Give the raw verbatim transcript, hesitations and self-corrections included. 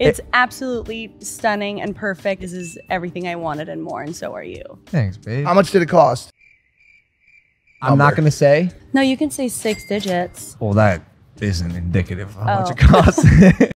It's absolutely stunning and perfect. This is everything I wanted and more, and so are you. Thanks, babe. How much did it cost? I'm not going to say. No, you can say six digits. Well, that isn't indicative of how Oh. much it costs.